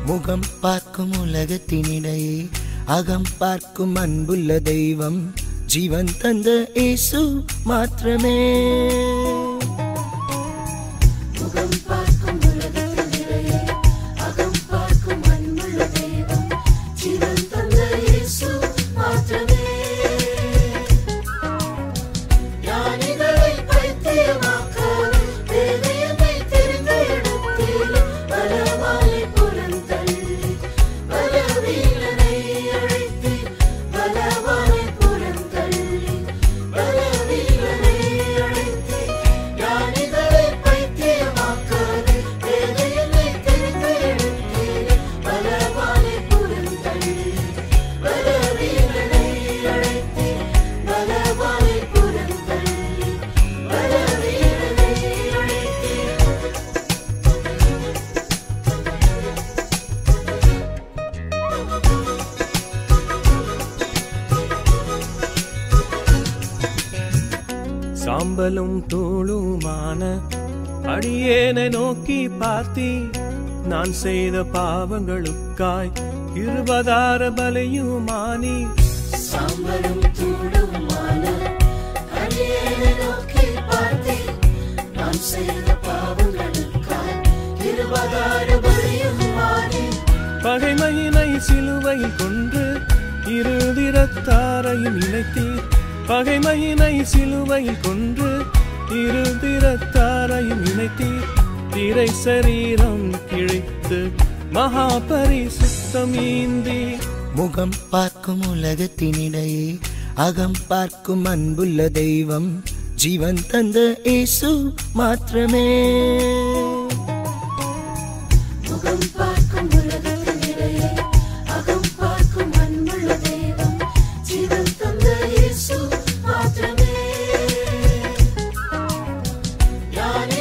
முகம் பார்க்கும் உலகத்தினிடையே அகம் பார்க்கும் அன்புள்ள தெய்வம் ஜீவன் தந்த இயேசு மாத்திரமே. முகம் பார்க்கும் உலகத்தினிடையே அகம் பார்க்கும் அன்புள்ள தெய்வம் ஜீவன் தந்த இயேசு மாத்திரமே. ஞானிகளை பைத்தியமாக்காது வேதனை தெரிந்த இடத்தில் பலவானை புறந்தள்ளி பலவீனனை அழைத்து பலவானை புறந்தள்ளி பலவீனனை அழைத்து ஞானிகளை பைத்தியமாக்காது வேதனை தெரிந்த இடத்தில் பலவானை புறந்தள்ளி பலவீனனை அழைத்து பலவானை புறந்தள்ளி பலவீனனை அழைத்து. சாம்பலும் தூளுமான அடியேனை நோக்கி பார்த்தி நான் செய்த பாவங்களுக்காய் 20 பலியுமானி. சாம்பலும் தூளுமான அடியேனை நோக்கி பார்த்து நான் செய்த பாவங்களுக்காய் 20 பலியுமானி. பகைமையினை சிலுவையில் கொன்று இருதிரத்தாரையும் இணைத்தீர். பகைமையினை சிலுவையில் கொன்று இருதிரத்தாரையும் இணைத்தீர். திரை சரீரம் கிழித்து மகா பரிசுத்தம் ஈந்தி. முகம் பார்க்கும் உலகத்தினிடையே அகம் பார்க்கும் அன்புள்ள தெய்வம் ஜீவன் தந்த இயேசு மாத்திரமே. முகம் பார்க்கும் உலகத்தினிடையே அகம் பார்க்கும் அன்புள்ள தெய்வம் ஜீவன் தந்த இயேசு மாத்திரமே. ஞானி